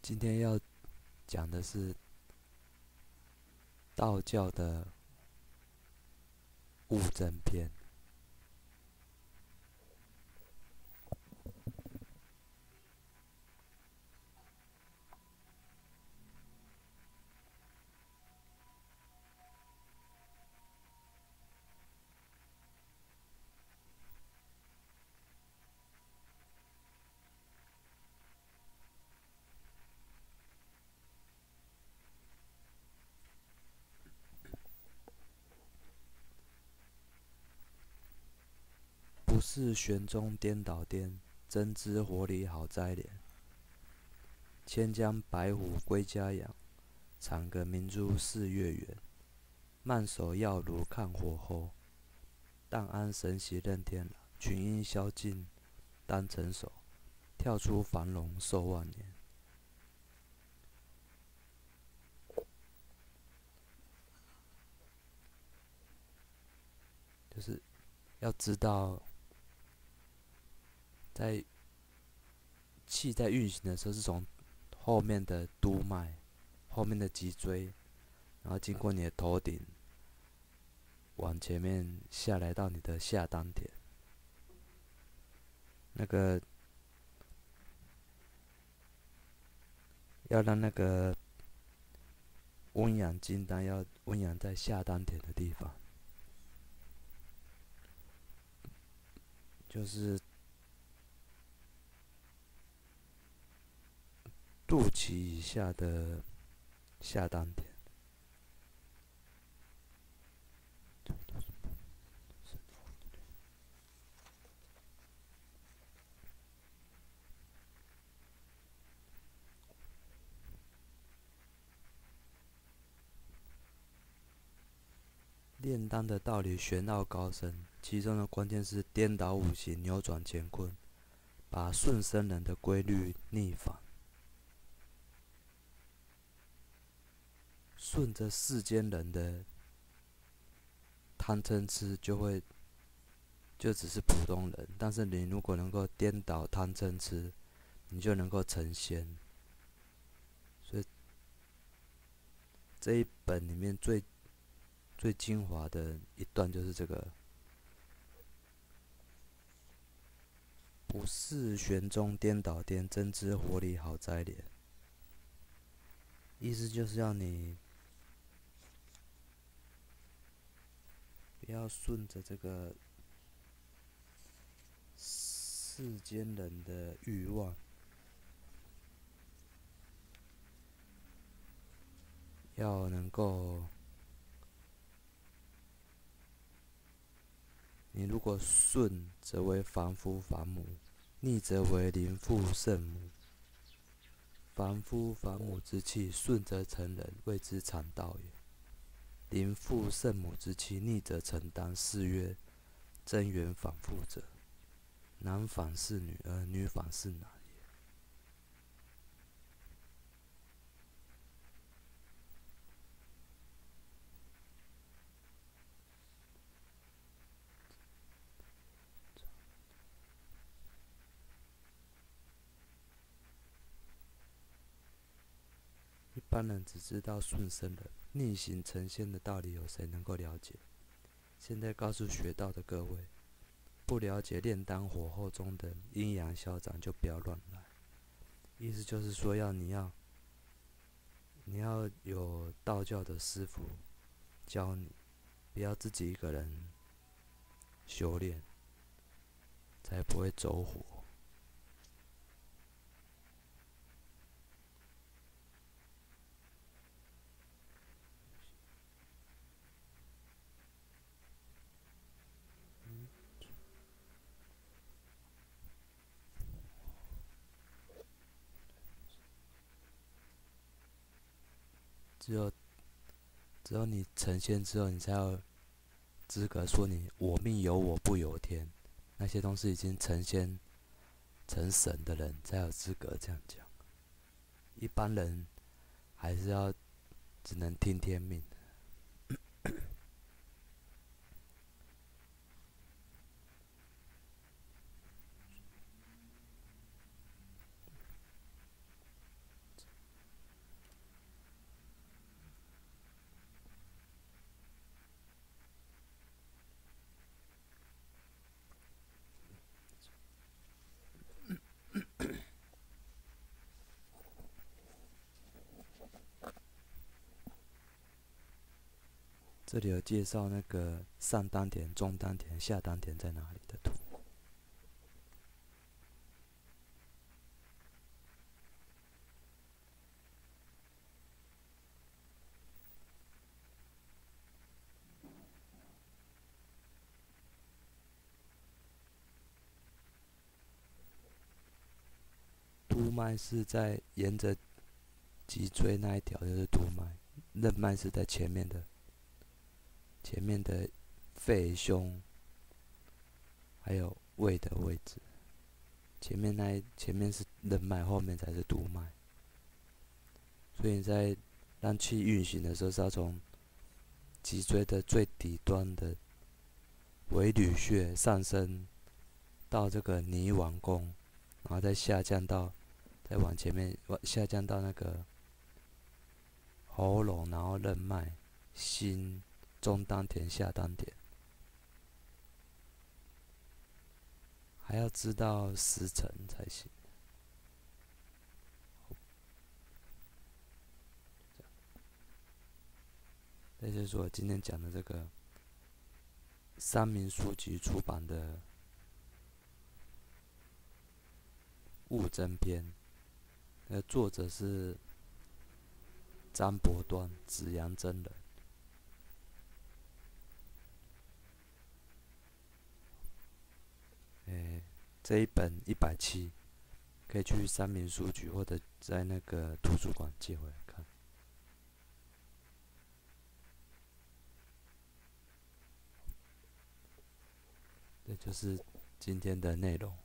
今天要讲的是道教的物证篇。不是玄宗颠倒颠，真知火里好栽莲。千江白虎归家养，产个明珠4月圆。慢手药炉看火候，荡安神喜任天郎。群英宵尽当成首，跳出繁荣寿万年。就是要知道，在气在运行的时候，是从后面的督脉、后面的脊椎，然后经过你的头顶，往前面下来到你的下丹田。那个要让那个温阳金丹要温阳在下丹田的地方，就是肚脐以下的下丹田。炼丹的道理玄奥高深，其中的关键是颠倒五行，扭转乾坤，把顺生人的规律逆反，顺着世间人的贪嗔痴就只是普通人，但是你如果能够颠倒贪嗔痴，你就能够成仙。所以这一本里面最精华的一段就是这个：不是玄宗颠倒颠，真知火里好栽莲。意思就是要你不要顺着这个世间人的欲望，要能够，你如果顺则为凡夫凡母，逆则为灵父圣母。凡夫凡母之气，顺则成人，谓之常道也。灵父圣母之气，逆则成丹，是曰真元反复者。男反是女，而女反是男也。一般人只知道顺生人，逆行成仙的道理，有谁能够了解？现在告诉学道的各位，不了解炼丹火候中的阴阳消长，就不要乱来。意思就是说，你要有道教的师傅教你，不要自己一个人修炼，才不会走火。只有你成仙之后，你才有资格说你我命由我不由天。那些都是已经成仙成神的人才有资格这样讲。一般人还是要只能听天命。 这里有介绍那个上丹田、中丹田、下丹田在哪里的图。督脉是在沿着脊椎那一条就是督脉，任脉是在前面的肺、胸还有胃的位置。前面是任脉，后面才是督脉。所以你在让气运行的时候，是要从脊椎的最底端的尾闾穴上升到这个泥丸宫，然后再再往前面下降到那个喉咙，然后任脉、心、中丹田、下丹田，还要知道时辰才行。这就是我今天讲的这个三民书局出版的《物真篇》，作者是张伯端、子阳真人。这一本170，可以去三民书局或者在那个图书馆借回来看。这就是今天的内容。